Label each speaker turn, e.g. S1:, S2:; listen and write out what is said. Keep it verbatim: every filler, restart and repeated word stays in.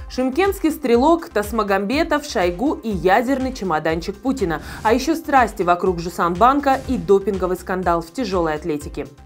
S1: Шымкентский стрелок, Тасмагамбетов, Шойгу и ядерный чемоданчик Путина. А еще страсти вокруг Жусанбанка и допинговый скандал в тяжелой атлетике.